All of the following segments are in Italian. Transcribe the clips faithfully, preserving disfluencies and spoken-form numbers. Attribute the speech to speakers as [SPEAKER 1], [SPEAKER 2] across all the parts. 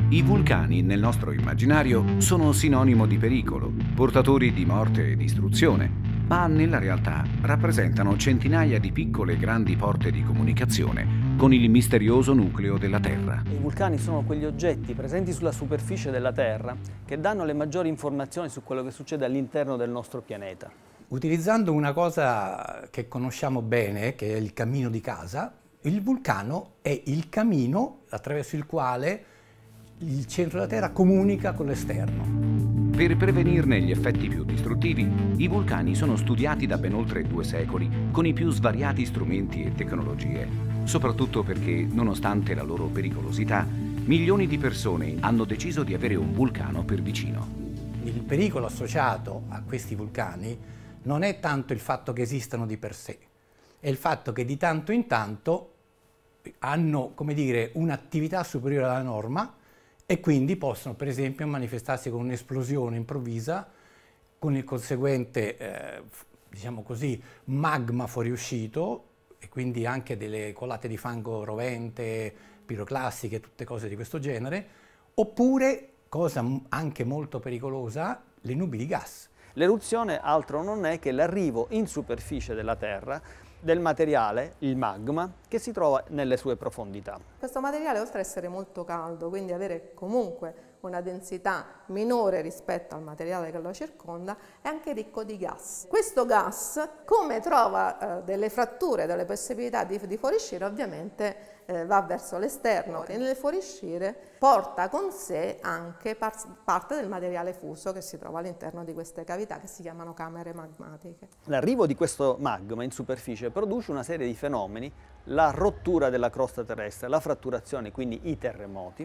[SPEAKER 1] I vulcani nel nostro immaginario sono sinonimo di pericolo, portatori di morte e distruzione, ma nella realtà rappresentano centinaia di piccole e grandi porte di comunicazione con il misterioso nucleo della Terra.
[SPEAKER 2] I vulcani sono quegli oggetti presenti sulla superficie della Terra che danno le maggiori informazioni su quello che succede all'interno del nostro pianeta.
[SPEAKER 3] Utilizzando una cosa che conosciamo bene, che è il cammino di casa, il vulcano è il cammino attraverso il quale il centro della Terra comunica con l'esterno.
[SPEAKER 1] Per prevenirne gli effetti più distruttivi, i vulcani sono studiati da ben oltre due secoli con i più svariati strumenti e tecnologie, soprattutto perché, nonostante la loro pericolosità, milioni di persone hanno deciso di avere un vulcano per vicino.
[SPEAKER 3] Il pericolo associato a questi vulcani non è tanto il fatto che esistano di per sé, è il fatto che di tanto in tanto hanno, come dire, un'attività superiore alla norma e quindi possono, per esempio, manifestarsi con un'esplosione improvvisa, con il conseguente, eh, diciamo così, magma fuoriuscito e quindi anche delle colate di fango rovente, piroclastiche, tutte cose di questo genere, oppure, cosa anche molto pericolosa, le nubi di gas.
[SPEAKER 2] L'eruzione altro non è che l'arrivo in superficie della Terra del materiale, il magma, che si trova nelle sue profondità.
[SPEAKER 4] Questo materiale, oltre ad essere molto caldo, quindi avere comunque una densità minore rispetto al materiale che lo circonda, è anche ricco di gas. Questo gas, come trova eh, delle fratture, delle possibilità di, di fuoriuscire, ovviamente eh, va verso l'esterno e nel fuoriuscire porta con sé anche par parte del materiale fuso che si trova all'interno di queste cavità che si chiamano camere magmatiche.
[SPEAKER 2] L'arrivo di questo magma in superficie produce una serie di fenomeni, la rottura della crosta terrestre, la fratturazione, quindi i terremoti,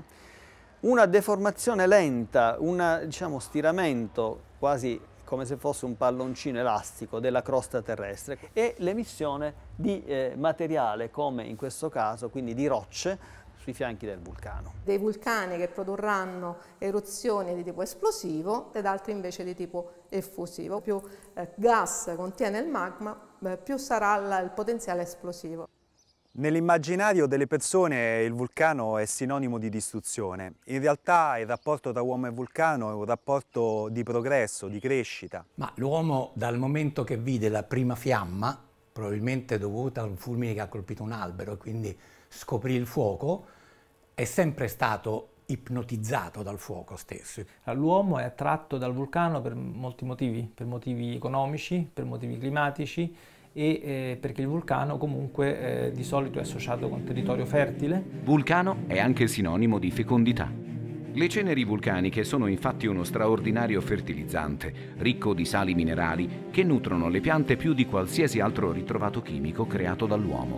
[SPEAKER 2] una deformazione lenta, un diciamo, stiramento quasi come se fosse un palloncino elastico della crosta terrestre e l'emissione di eh, materiale, come in questo caso, quindi di rocce, sui fianchi del vulcano.
[SPEAKER 4] Dei vulcani che produrranno eruzioni di tipo esplosivo ed altri invece di tipo effusivo. Più eh, gas contiene il magma, eh, più sarà la, il potenziale esplosivo.
[SPEAKER 5] Nell'immaginario delle persone il vulcano è sinonimo di distruzione. In realtà il rapporto tra uomo e vulcano è un rapporto di progresso, di crescita.
[SPEAKER 3] Ma l'uomo, dal momento che vide la prima fiamma, probabilmente dovuta a un fulmine che ha colpito un albero e quindi scoprì il fuoco, è sempre stato ipnotizzato dal fuoco stesso.
[SPEAKER 6] L'uomo è attratto dal vulcano per molti motivi, per motivi economici, per motivi climatici, e eh, perché il vulcano comunque eh, di solito è associato con territorio fertile.
[SPEAKER 1] Vulcano è anche sinonimo di fecondità. Le ceneri vulcaniche sono infatti uno straordinario fertilizzante, ricco di sali minerali che nutrono le piante più di qualsiasi altro ritrovato chimico creato dall'uomo.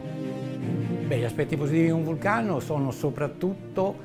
[SPEAKER 3] Beh, gli aspetti positivi di un vulcano sono soprattutto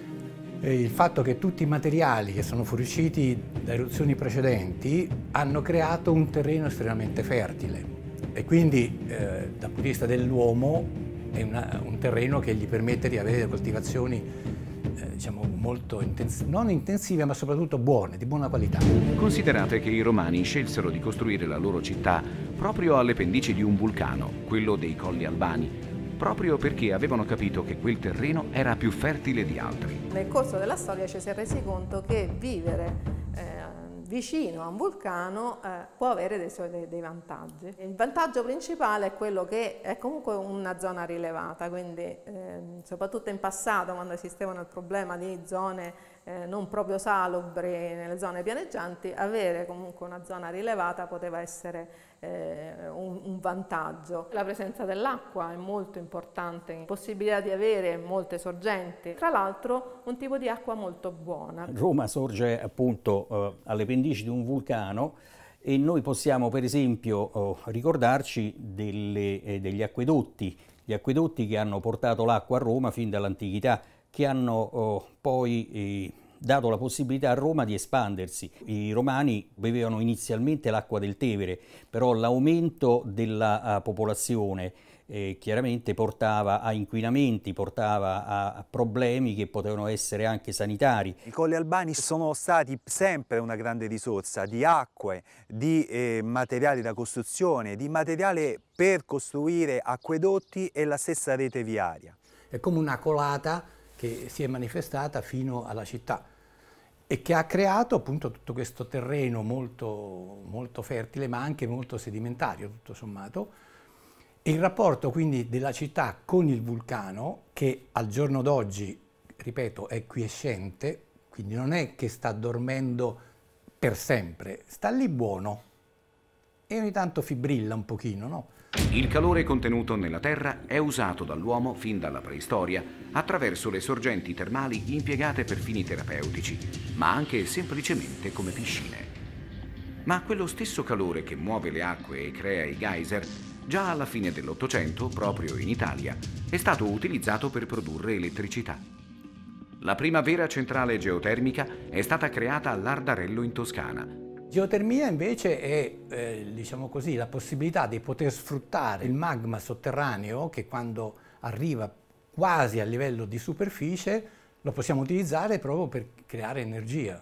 [SPEAKER 3] eh, il fatto che tutti i materiali che sono fuoriusciti da eruzioni precedenti hanno creato un terreno estremamente fertile. E quindi eh, dal punto di vista dell'uomo è una, un terreno che gli permette di avere delle coltivazioni eh, diciamo molto intensive, non intensive ma soprattutto buone, di buona qualità.
[SPEAKER 1] Considerate che i Romani scelsero di costruire la loro città proprio alle pendici di un vulcano, quello dei Colli Albani, proprio perché avevano capito che quel terreno era più fertile di altri.
[SPEAKER 4] Nel corso della storia ci si è resi conto che vivere eh, vicino a un vulcano eh, può avere dei, suoi, dei, dei vantaggi. Il vantaggio principale è quello che è comunque una zona rilevata, quindi eh, soprattutto in passato, quando esistevano il problema di zone eh, non proprio salubri nelle zone pianeggianti, avere comunque una zona rilevata poteva essere eh, un, un vantaggio. La presenza dell'acqua è molto importante, la possibilità di avere molte sorgenti, tra l'altro un tipo di acqua molto buona.
[SPEAKER 7] Roma sorge appunto eh, alle pendici di un vulcano e noi possiamo per esempio oh, ricordarci delle, eh, degli acquedotti, gli acquedotti che hanno portato l'acqua a Roma fin dall'antichità, che hanno oh, poi eh, dato la possibilità a Roma di espandersi. I romani bevevano inizialmente l'acqua del Tevere, però l'aumento della uh, popolazione eh, chiaramente portava a inquinamenti, portava a, a problemi che potevano essere anche sanitari.
[SPEAKER 5] I Colli Albani sono stati sempre una grande risorsa di acque, di eh, materiali da costruzione, di materiale per costruire acquedotti e la stessa rete viaria.
[SPEAKER 3] È come una colata che si è manifestata fino alla città e che ha creato appunto tutto questo terreno molto, molto fertile, ma anche molto sedimentario, tutto sommato. E il rapporto quindi della città con il vulcano, che al giorno d'oggi, ripeto, è quiescente, quindi non è che sta dormendo per sempre, sta lì buono e ogni tanto fibrilla un pochino, no?
[SPEAKER 1] Il calore contenuto nella terra è usato dall'uomo fin dalla preistoria attraverso le sorgenti termali impiegate per fini terapeutici, ma anche semplicemente come piscine. Ma quello stesso calore che muove le acque e crea i geyser, già alla fine dell'Ottocento, proprio in Italia, è stato utilizzato per produrre elettricità. La prima vera centrale geotermica è stata creata all'Ardarello in Toscana.
[SPEAKER 3] Geotermia invece è, eh, diciamo così, la possibilità di poter sfruttare il magma sotterraneo che quando arriva quasi a livello di superficie lo possiamo utilizzare proprio per creare energia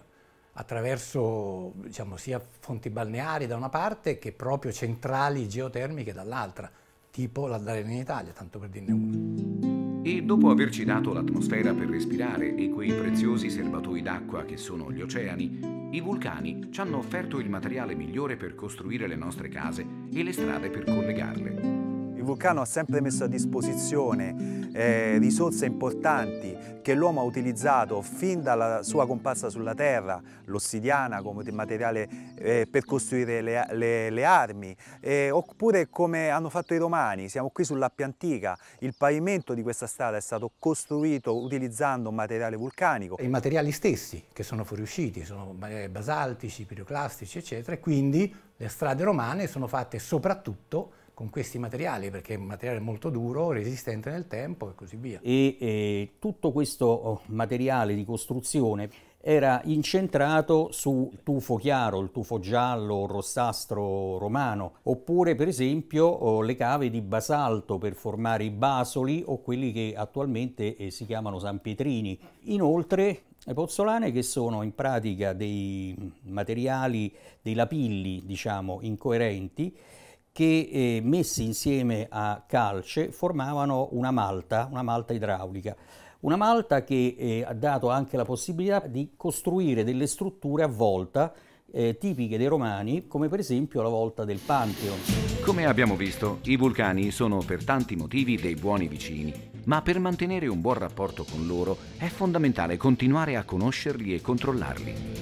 [SPEAKER 3] attraverso, diciamo, sia fonti balneari da una parte che proprio centrali geotermiche dall'altra, tipo l'Ardarello in Italia, tanto per dirne uno.
[SPEAKER 1] E dopo averci dato l'atmosfera per respirare e quei preziosi serbatoi d'acqua che sono gli oceani, i vulcani ci hanno offerto il materiale migliore per costruire le nostre case e le strade per collegarle.
[SPEAKER 5] Il vulcano ha sempre messo a disposizione eh, risorse importanti che l'uomo ha utilizzato fin dalla sua comparsa sulla Terra, l'ossidiana come materiale eh, per costruire le, le, le armi, eh, oppure come hanno fatto i romani. Siamo qui sull'Appia Antica, il pavimento di questa strada è stato costruito utilizzando un materiale vulcanico.
[SPEAKER 3] I materiali stessi che sono fuoriusciti sono basaltici, piroclastici, eccetera, e quindi le strade romane sono fatte soprattutto con questi materiali, perché è un materiale molto duro, resistente nel tempo e così via.
[SPEAKER 7] E eh, tutto questo materiale di costruzione era incentrato su tufo chiaro, il tufo giallo, il rossastro romano, oppure per esempio oh, le cave di basalto per formare i basoli o quelli che attualmente eh, si chiamano sanpietrini. Inoltre le pozzolane, che sono in pratica dei materiali, dei lapilli, diciamo, incoerenti, che eh, messi insieme a calce formavano una malta, una malta idraulica. Una malta che eh, ha dato anche la possibilità di costruire delle strutture a volta eh, tipiche dei romani, come per esempio la volta del Pantheon.
[SPEAKER 1] Come abbiamo visto, i vulcani sono per tanti motivi dei buoni vicini, ma per mantenere un buon rapporto con loro è fondamentale continuare a conoscerli e controllarli.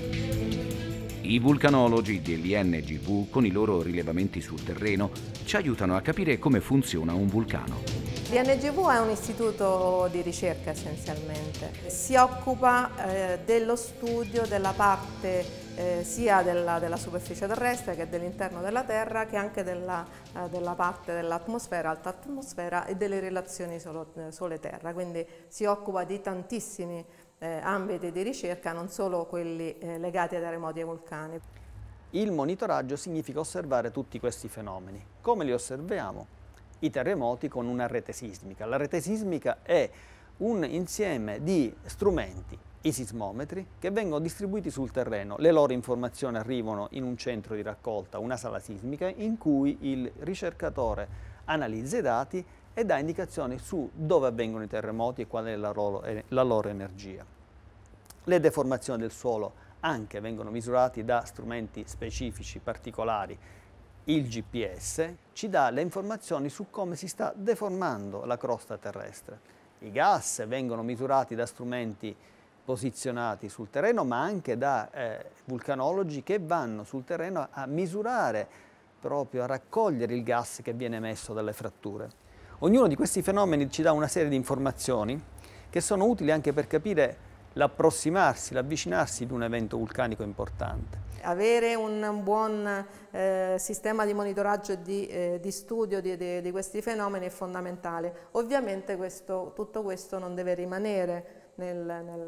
[SPEAKER 1] I vulcanologi dell'I N G V, con i loro rilevamenti sul terreno, ci aiutano a capire come funziona un vulcano.
[SPEAKER 4] L'I N G V è un istituto di ricerca essenzialmente. Si occupa eh, dello studio della parte eh, sia della, della superficie terrestre che dell'interno della Terra, che anche della, eh, della parte dell'atmosfera, alta atmosfera, e delle relazioni Sole-Terra. Quindi si occupa di tantissimi Eh, ambiti di ricerca, non solo quelli eh, legati ai terremoti e ai vulcani.
[SPEAKER 2] Il monitoraggio significa osservare tutti questi fenomeni. Come li osserviamo? I terremoti con una rete sismica. La rete sismica è un insieme di strumenti, i sismometri, che vengono distribuiti sul terreno. Le loro informazioni arrivano in un centro di raccolta, una sala sismica, in cui il ricercatore analizza i dati e dà indicazioni su dove avvengono i terremoti e qual è la loro, la loro energia. Le deformazioni del suolo anche vengono misurate da strumenti specifici, particolari. Il G P S ci dà le informazioni su come si sta deformando la crosta terrestre. I gas vengono misurati da strumenti posizionati sul terreno, ma anche da eh, vulcanologi che vanno sul terreno a misurare, proprio a raccogliere il gas che viene emesso dalle fratture. Ognuno di questi fenomeni ci dà una serie di informazioni che sono utili anche per capire l'approssimarsi, l'avvicinarsi di un evento vulcanico importante.
[SPEAKER 4] Avere un buon eh, sistema di monitoraggio e di, eh, di studio di, di, di questi fenomeni è fondamentale. Ovviamente questo, tutto questo non deve rimanere nel,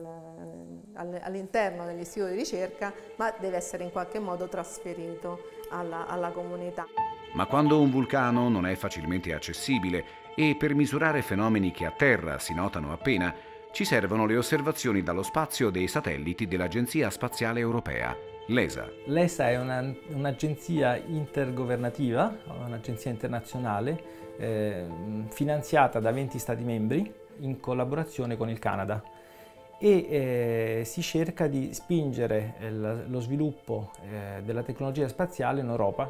[SPEAKER 4] nel, all'interno dell'istituto di ricerca, ma deve essere in qualche modo trasferito alla, alla comunità.
[SPEAKER 1] Ma quando un vulcano non è facilmente accessibile e per misurare fenomeni che a terra si notano appena, ci servono le osservazioni dallo spazio dei satelliti dell'Agenzia Spaziale Europea, l'E S A.
[SPEAKER 6] L'E S A è una, un'agenzia intergovernativa, un'agenzia internazionale, eh, finanziata da venti Stati membri in collaborazione con il Canada. e eh, si cerca di spingere il, lo sviluppo eh, della tecnologia spaziale in Europa.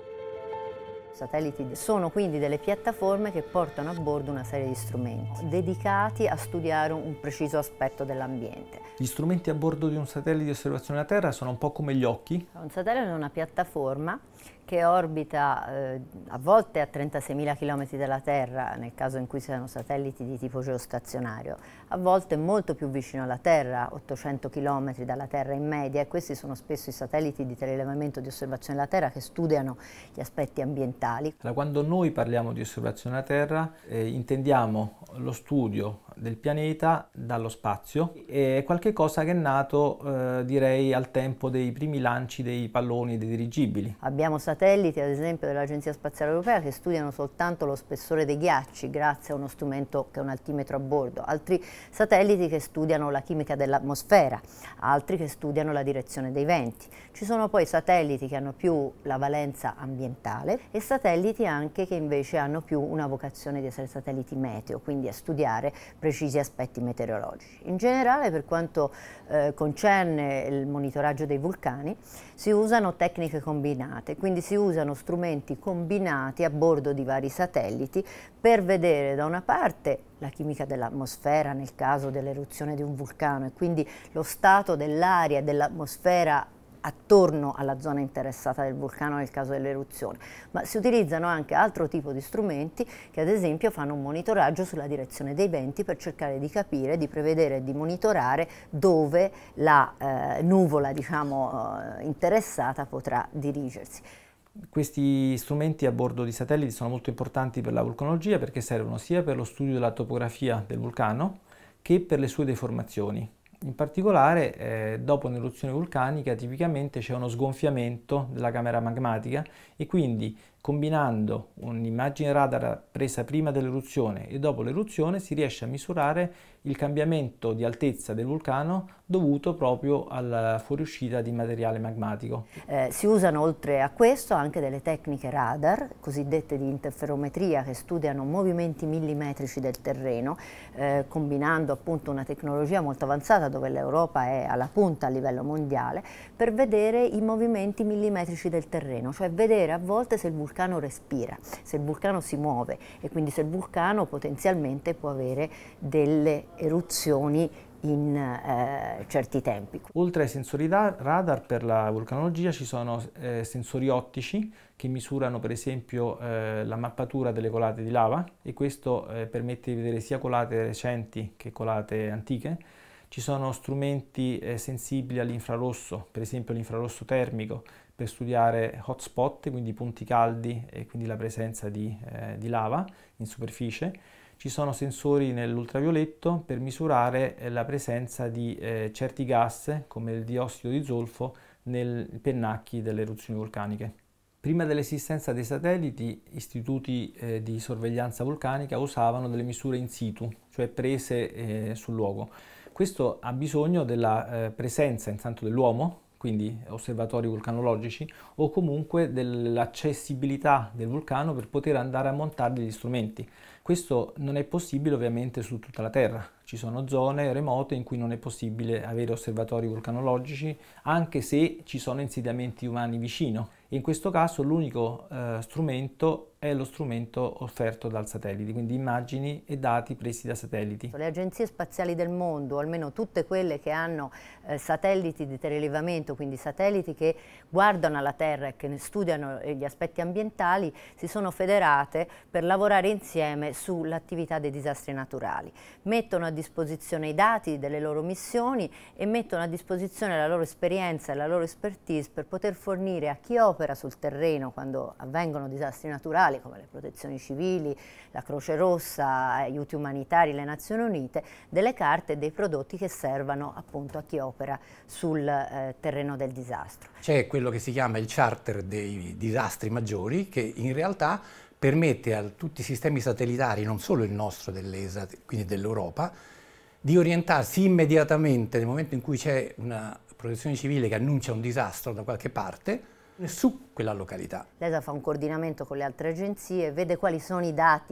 [SPEAKER 8] I satelliti sono quindi delle piattaforme che portano a bordo una serie di strumenti dedicati a studiare un preciso aspetto dell'ambiente.
[SPEAKER 6] Gli strumenti a bordo di un satellite di osservazione della Terra sono un po' come gli occhi.
[SPEAKER 8] Un satellite è una piattaforma che orbita eh, a volte a trentaseimila chilometri dalla Terra, nel caso in cui siano satelliti di tipo geostazionario, a volte molto più vicino alla Terra, ottocento chilometri dalla Terra in media, e questi sono spesso i satelliti di telerilevamento di osservazione della Terra che studiano gli aspetti ambientali.
[SPEAKER 6] Allora, quando noi parliamo di osservazione della Terra eh, intendiamo lo studio del pianeta dallo spazio, è qualche cosa che è nato eh, direi al tempo dei primi lanci dei palloni e dei dirigibili.
[SPEAKER 8] Abbiamo satelliti ad esempio dell'Agenzia Spaziale Europea che studiano soltanto lo spessore dei ghiacci grazie a uno strumento che è un altimetro a bordo, altri satelliti che studiano la chimica dell'atmosfera, altri che studiano la direzione dei venti. Ci sono poi satelliti che hanno più la valenza ambientale e satelliti anche che invece hanno più una vocazione di essere satelliti meteo, quindi a studiare precisi aspetti meteorologici. In generale, per quanto eh, concerne il monitoraggio dei vulcani, si usano tecniche combinate, quindi si usano strumenti combinati a bordo di vari satelliti per vedere da una parte la chimica dell'atmosfera nel caso dell'eruzione di un vulcano e quindi lo stato dell'aria e dell'atmosfera attorno alla zona interessata del vulcano nel caso dell'eruzione, ma si utilizzano anche altro tipo di strumenti che ad esempio fanno un monitoraggio sulla direzione dei venti per cercare di capire, di prevedere e di monitorare dove la eh, nuvola diciamo, eh, interessata potrà dirigersi.
[SPEAKER 6] Questi strumenti a bordo di satelliti sono molto importanti per la vulcanologia perché servono sia per lo studio della topografia del vulcano che per le sue deformazioni. In particolare, eh, dopo un'eruzione vulcanica tipicamente c'è uno sgonfiamento della camera magmatica e quindi combinando un'immagine radar presa prima dell'eruzione e dopo l'eruzione si riesce a misurare il cambiamento di altezza del vulcano dovuto proprio alla fuoriuscita di materiale magmatico.
[SPEAKER 8] Eh, si usano oltre a questo anche delle tecniche radar, cosiddette di interferometria, che studiano movimenti millimetrici del terreno, eh, combinando appunto una tecnologia molto avanzata dove l'Europa è alla punta a livello mondiale, per vedere i movimenti millimetrici del terreno, cioè vedere a volte se il vulcano respira, se il vulcano si muove e quindi se il vulcano potenzialmente può avere delle eruzioni in eh, certi tempi.
[SPEAKER 6] Oltre ai sensori radar per la vulcanologia ci sono eh, sensori ottici che misurano per esempio eh, la mappatura delle colate di lava e questo eh, permette di vedere sia colate recenti che colate antiche. Ci sono strumenti eh, sensibili all'infrarosso, per esempio l'infrarosso termico, per studiare hotspot, quindi punti caldi e quindi la presenza di, eh, di lava in superficie. Ci sono sensori nell'ultravioletto per misurare eh, la presenza di eh, certi gas, come il diossido di zolfo, nei pennacchi delle eruzioni vulcaniche. Prima dell'esistenza dei satelliti, istituti eh, di sorveglianza vulcanica usavano delle misure in situ, cioè prese eh, sul luogo. Questo ha bisogno della eh, presenza intanto dell'uomo, quindi osservatori vulcanologici, o comunque dell'accessibilità del vulcano per poter andare a montare degli strumenti. Questo non è possibile ovviamente su tutta la Terra. Ci sono zone remote in cui non è possibile avere osservatori vulcanologici, anche se ci sono insediamenti umani vicino. E in questo caso l'unico eh, strumento è lo strumento offerto dal satellite, quindi immagini e dati presi da satelliti.
[SPEAKER 8] Le agenzie spaziali del mondo, o almeno tutte quelle che hanno eh, satelliti di telerilevamento, quindi satelliti che guardano alla Terra e che ne studiano gli aspetti ambientali, si sono federate per lavorare insieme sull'attività dei disastri naturali. Mettono a disposizione i dati delle loro missioni e mettono a disposizione la loro esperienza e la loro expertise per poter fornire a chi opera sul terreno quando avvengono disastri naturali come le protezioni civili, la Croce Rossa, aiuti umanitari, le Nazioni Unite, delle carte e dei prodotti che servano appunto a chi opera sul eh, terreno del disastro.
[SPEAKER 3] C'è quello che si chiama il charter dei disastri maggiori che in realtà permette a tutti i sistemi satellitari, non solo il nostro dell'E S A, quindi dell'Europa, di orientarsi immediatamente nel momento in cui c'è una protezione civile che annuncia un disastro da qualche parte, su quella località.
[SPEAKER 8] L'E S A fa un coordinamento con le altre agenzie, vede quali sono i dati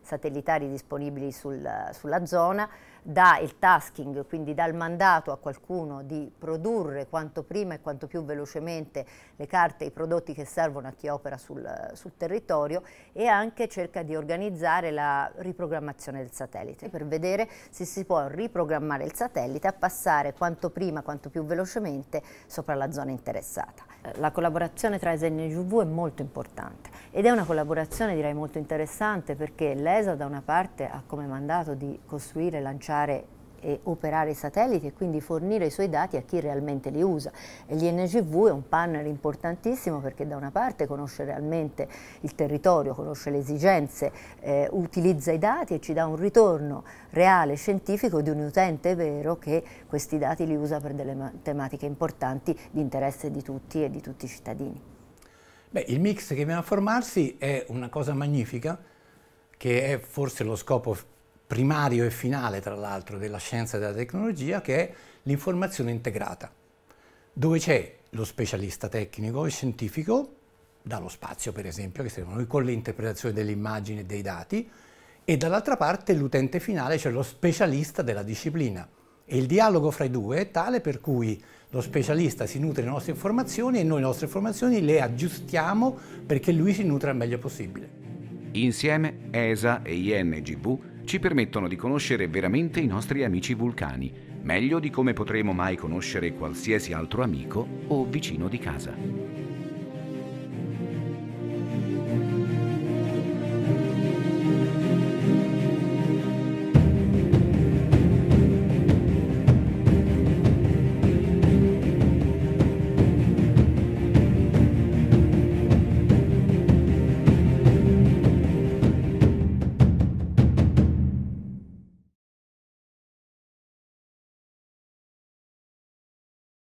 [SPEAKER 8] satellitari disponibili sul, sulla zona, dà il tasking, quindi dà il mandato a qualcuno di produrre quanto prima e quanto più velocemente le carte e i prodotti che servono a chi opera sul, sul territorio, e anche cerca di organizzare la riprogrammazione del satellite per vedere se si può riprogrammare il satellite a passare quanto prima, quanto più velocemente sopra la zona interessata. La collaborazione tra E S A e E N G V è molto importante ed è una collaborazione, direi, molto interessante, perché l'E S A da una parte ha come mandato di costruire, lanciare e operare i satelliti e quindi fornire i suoi dati a chi realmente li usa, e l'E N G V è un partner importantissimo perché da una parte conosce realmente il territorio, conosce le esigenze, eh, utilizza i dati e ci dà un ritorno reale scientifico di un utente vero che questi dati li usa per delle tematiche importanti di interesse di tutti e di tutti i cittadini.
[SPEAKER 3] Beh, il mix che viene a formarsi è una cosa magnifica, che è forse lo scopo primario e finale, tra l'altro, della scienza e della tecnologia, che è l'informazione integrata, dove c'è lo specialista tecnico e scientifico, dallo spazio per esempio, che siamo noi con l'interpretazione delle immagini e dei dati, e dall'altra parte l'utente finale, cioè lo specialista della disciplina. E il dialogo fra i due è tale per cui lo specialista si nutre delle nostre informazioni e noi le nostre informazioni le aggiustiamo perché lui si nutre al meglio possibile.
[SPEAKER 1] Insieme E S A e E N G V ci permettono di conoscere veramente i nostri amici vulcani, meglio di come potremo mai conoscere qualsiasi altro amico o vicino di casa.